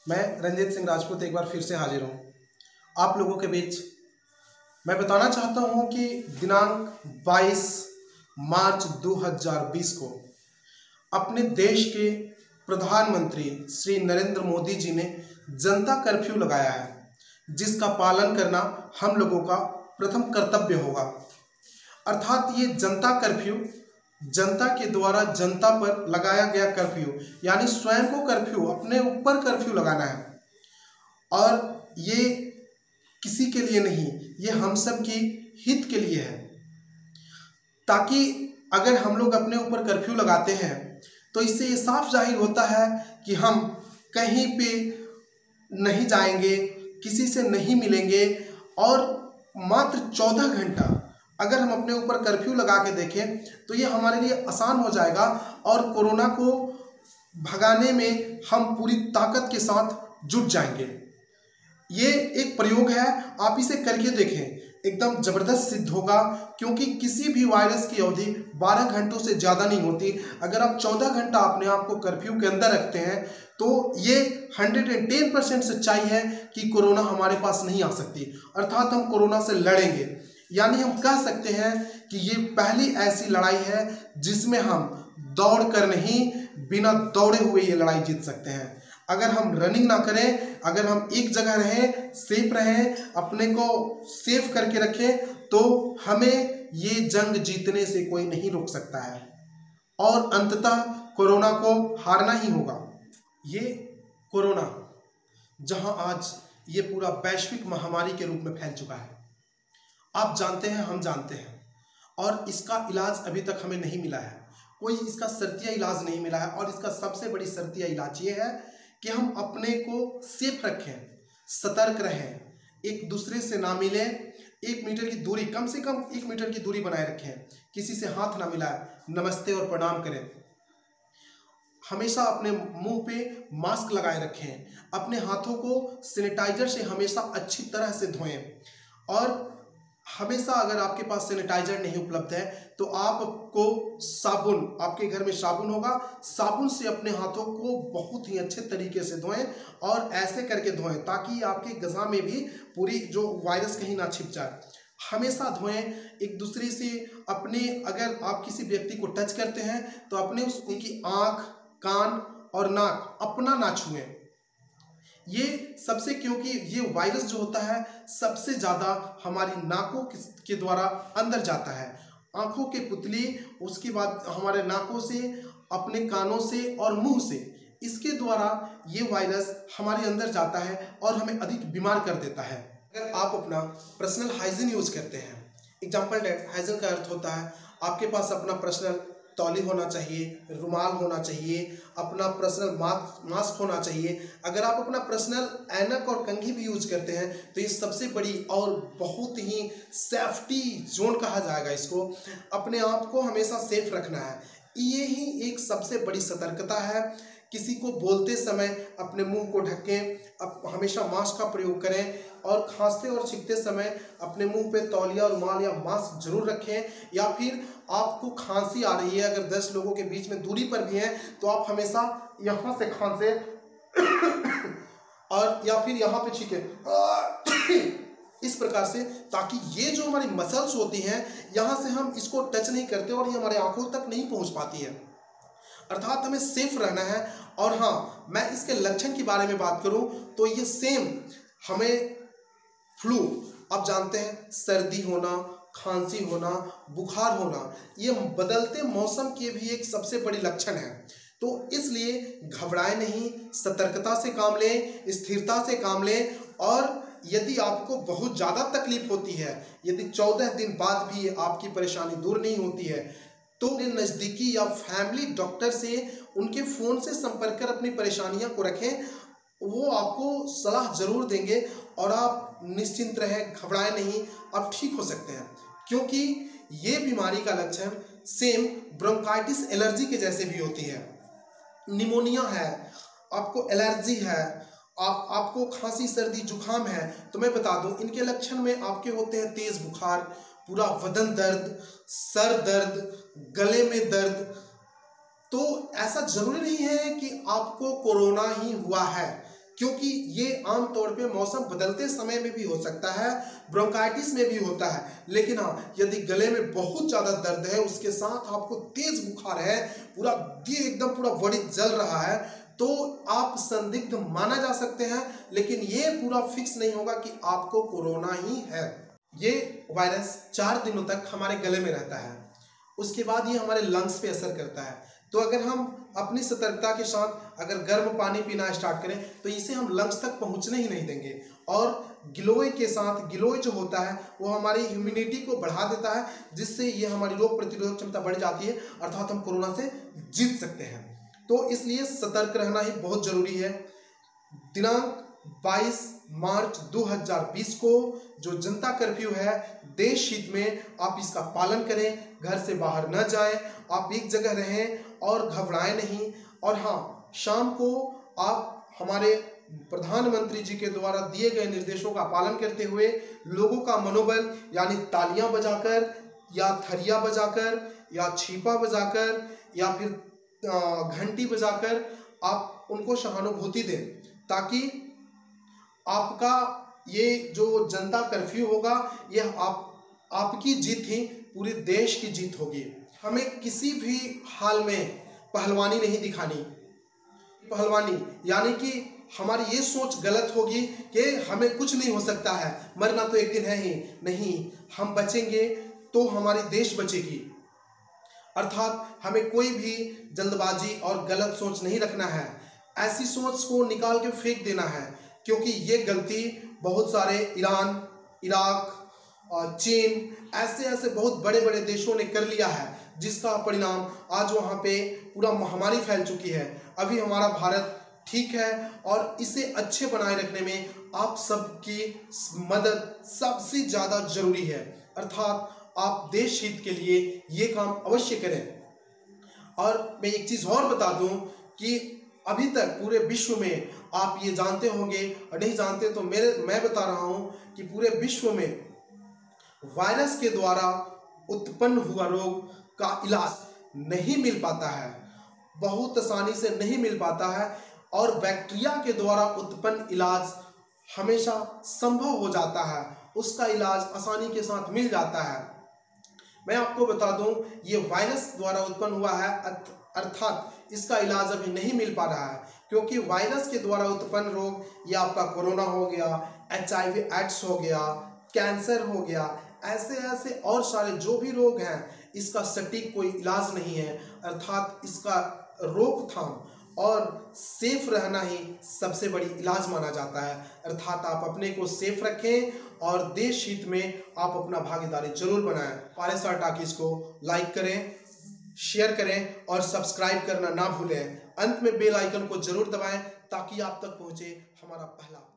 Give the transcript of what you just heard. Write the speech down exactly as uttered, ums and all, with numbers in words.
मैं रंजीत सिंह राजपूत एक बार फिर से हाजिर हूँ आप लोगों के बीच। मैं बताना चाहता हूँ कि दिनांक बाईस मार्च दो हज़ार बीस को अपने देश के प्रधानमंत्री श्री नरेंद्र मोदी जी ने जनता कर्फ्यू लगाया है, जिसका पालन करना हम लोगों का प्रथम कर्तव्य होगा। अर्थात ये जनता कर्फ्यू जनता के द्वारा जनता पर लगाया गया कर्फ्यू, यानी स्वयं को कर्फ्यू, अपने ऊपर कर्फ्यू लगाना है। और ये किसी के लिए नहीं, ये हम सब की हित के लिए है, ताकि अगर हम लोग अपने ऊपर कर्फ्यू लगाते हैं तो इससे ये साफ जाहिर होता है कि हम कहीं पे नहीं जाएंगे, किसी से नहीं मिलेंगे। और मात्र चौदह घंटा अगर हम अपने ऊपर कर्फ्यू लगा के देखें तो ये हमारे लिए आसान हो जाएगा और कोरोना को भगाने में हम पूरी ताकत के साथ जुट जाएंगे। ये एक प्रयोग है, आप इसे करके देखें, एकदम जबरदस्त सिद्ध होगा। क्योंकि किसी भी वायरस की अवधि बारह घंटों से ज़्यादा नहीं होती। अगर आप चौदह घंटा अपने आप को कर्फ्यू के अंदर रखते हैं तो ये एक सौ दस परसेंट सच्चाई है कि कोरोना हमारे पास नहीं आ सकती, अर्थात हम कोरोना से लड़ेंगे। यानी हम कह सकते हैं कि ये पहली ऐसी लड़ाई है जिसमें हम दौड़ कर नहीं, बिना दौड़े हुए ये लड़ाई जीत सकते हैं। अगर हम रनिंग ना करें, अगर हम एक जगह रहें, सेफ रहें, अपने को सेफ करके रखें, तो हमें ये जंग जीतने से कोई नहीं रोक सकता है और अंततः कोरोना को हारना ही होगा। ये कोरोना जहां आज ये पूरा वैश्विक महामारी के रूप में फैल चुका है, आप जानते हैं, हम जानते हैं, और इसका इलाज अभी तक हमें नहीं मिला है। कोई इसका शर्तिया इलाज नहीं मिला है। और इसका सबसे बड़ी शर्तिया इलाज ये है कि हम अपने को सेफ रखें, सतर्क रहें, एक दूसरे से ना मिलें, एक मीटर की दूरी, कम से कम एक मीटर की दूरी बनाए रखें, किसी से हाथ ना मिलाएं, नमस्ते और प्रणाम करें, हमेशा अपने मुंह पे मास्क लगाए रखें, अपने हाथों को सैनिटाइजर से हमेशा अच्छी तरह से धोएं। और हमेशा अगर आपके पास सैनिटाइजर नहीं उपलब्ध है तो आपको साबुन, आपके घर में साबुन होगा, साबुन से अपने हाथों को बहुत ही अच्छे तरीके से धोएं और ऐसे करके धोएं ताकि आपके गज़ा में भी पूरी जो वायरस कहीं ना छिप जाए। हमेशा धोएं एक दूसरे से। अपने, अगर आप किसी व्यक्ति को टच करते हैं तो अपने उस उनकी आँख, कान और नाक अपना ना छुएं। ये सबसे, क्योंकि ये वायरस जो होता है सबसे ज़्यादा हमारी नाकों के द्वारा अंदर जाता है, आँखों के पुतली, उसके बाद हमारे नाकों से, अपने कानों से और मुंह से, इसके द्वारा ये वायरस हमारे अंदर जाता है और हमें अधिक बीमार कर देता है। अगर आप अपना पर्सनल हाइजीन यूज करते हैं, एग्जाम्पल डेट, हाइजीन का अर्थ होता है आपके पास अपना पर्सनल तौली होना चाहिए, रुमाल होना चाहिए, अपना पर्सनल मास्क मास्क होना चाहिए। अगर आप अपना पर्सनल ऐनक और कंघी भी यूज करते हैं तो ये सबसे बड़ी और बहुत ही सेफ्टी जोन कहा जाएगा इसको। अपने आप को हमेशा सेफ रखना है, ये ही एक सबसे बड़ी सतर्कता है। किसी को बोलते समय अपने मुंह को ढकें, अब हमेशा मास्क का प्रयोग करें और खांसते और छींकते समय अपने मुंह पे तौलिया, रुमाल या मास्क जरूर रखें। या फिर आपको खांसी आ रही है, अगर दस लोगों के बीच में दूरी पर भी हैं तो आप हमेशा यहाँ से खांसे और या फिर यहाँ पे छींके इस प्रकार से, ताकि ये जो हमारी मसल्स होती हैं यहाँ से हम इसको टच नहीं करते और ये हमारे आंखों तक नहीं पहुँच पाती है, अर्थात हमें सेफ रहना है। और हाँ, मैं इसके लक्षण के बारे में बात करूं तो ये सेम हमें फ्लू, आप जानते हैं, सर्दी होना, खांसी होना, बुखार होना, ये बदलते मौसम के भी एक सबसे बड़ी लक्षण है। तो इसलिए घबराएं नहीं, सतर्कता से काम लें, स्थिरता से काम लें। और यदि आपको बहुत ज़्यादा तकलीफ होती है, यदि चौदह दिन बाद भी आपकी परेशानी दूर नहीं होती है तो नज़दीकी या फैमिली डॉक्टर से, उनके फ़ोन से संपर्क कर अपनी परेशानियां को रखें, वो आपको सलाह जरूर देंगे और आप निश्चिंत रहें, घबराएं नहीं, आप ठीक हो सकते हैं। क्योंकि ये बीमारी का लक्षण सेम ब्रोंकाइटिस, एलर्जी के जैसे भी होती है। निमोनिया है, आपको एलर्जी है, आप आपको खांसी, सर्दी, जुखाम है, तो मैं बता दूं इनके लक्षण में आपके होते हैं तेज बुखार, पूरा बदन दर्द, सर दर्द, गले में दर्द। तो ऐसा जरूरी नहीं है कि आपको कोरोना ही हुआ है, क्योंकि ये आमतौर पे मौसम बदलते समय में भी हो सकता है, ब्रोंकाइटिस में भी होता है। लेकिन हाँ, यदि गले में बहुत ज़्यादा दर्द है, उसके साथ आपको तेज बुखार है, पूरा ये एकदम पूरा बॉडी जल रहा है, तो आप संदिग्ध माना जा सकते हैं। लेकिन ये पूरा फिक्स नहीं होगा कि आपको कोरोना ही है। ये वायरस चार दिनों तक हमारे गले में रहता है, उसके बाद ये हमारे लंग्स पे असर करता है। तो अगर हम अपनी सतर्कता के साथ अगर गर्म पानी पीना स्टार्ट करें तो इसे हम लंग्स तक पहुंचने ही नहीं देंगे। और गिलोय के साथ, गिलोय जो होता है वो हमारी इम्यूनिटी को बढ़ा देता है, जिससे ये हमारी रोग प्रतिरोधक क्षमता बढ़ जाती है, अर्थात हम कोरोना से जीत सकते हैं। तो इसलिए सतर्क रहना ही बहुत जरूरी है। दिनांक बाईस मार्च दो हज़ार बीस को जो जनता कर्फ्यू है, देश हित में आप इसका पालन करें, घर से बाहर न जाएं, आप एक जगह रहें और घबराएं नहीं। और हाँ, शाम को आप हमारे प्रधानमंत्री जी के द्वारा दिए गए निर्देशों का पालन करते हुए लोगों का मनोबल, यानी तालियां बजाकर या थरिया बजाकर या छीपा बजाकर या फिर घंटी बजाकर आप उनको सहानुभूति दें, ताकि आपका ये जो जनता कर्फ्यू होगा यह आप आपकी जीत ही पूरे देश की जीत होगी। हमें किसी भी हाल में पहलवानी नहीं दिखानी। पहलवानी यानी कि हमारी ये सोच गलत होगी कि हमें कुछ नहीं हो सकता है, मरना तो एक दिन है ही नहीं, हम बचेंगे तो हमारी देश बचेगी। अर्थात हमें कोई भी जल्दबाजी और गलत सोच नहीं रखना है। ऐसी सोच को निकाल के फेंक देना है, क्योंकि ये गलती बहुत सारे ईरान, इराक और चीन ऐसे ऐसे बहुत बड़े बड़े देशों ने कर लिया है, जिसका परिणाम आज वहाँ पे पूरा महामारी फैल चुकी है। अभी हमारा भारत ठीक है और इसे अच्छे बनाए रखने में आप सबकी मदद सबसे ज़्यादा जरूरी है। अर्थात आप देश हित के लिए ये काम अवश्य करें। और मैं एक चीज़ और बता दूं कि अभी तक पूरे विश्व में, आप ये जानते होंगे और नहीं जानते तो मेरे मैं बता रहा हूं कि पूरे विश्व में वायरस के द्वारा उत्पन्न हुआ रोग का इलाज नहीं मिल पाता है, बहुत आसानी से नहीं मिल पाता है। और बैक्टीरिया के द्वारा उत्पन्न इलाज हमेशा संभव हो जाता है, उसका इलाज आसानी के साथ मिल जाता है। मैं आपको बता दूं, ये वायरस द्वारा उत्पन्न हुआ है, अर्थात इसका इलाज अभी नहीं मिल पा रहा है, क्योंकि वायरस के द्वारा उत्पन्न रोग, ये आपका कोरोना हो गया, एच आई वी एड्स हो गया, कैंसर हो गया, ऐसे ऐसे और सारे जो भी रोग हैं, इसका सटीक कोई इलाज नहीं है। अर्थात इसका रोकथाम और सेफ रहना ही सबसे बड़ी इलाज माना जाता है। अर्थात आप अपने को सेफ रखें और देश हित में आप अपना भागीदारी जरूर बनाएं। पारे स्टार टॉकीज को लाइक करें, शेयर करें और सब्सक्राइब करना ना भूलें। अंत में बेल आइकन को जरूर दबाएं ताकि आप तक पहुंचे हमारा पहला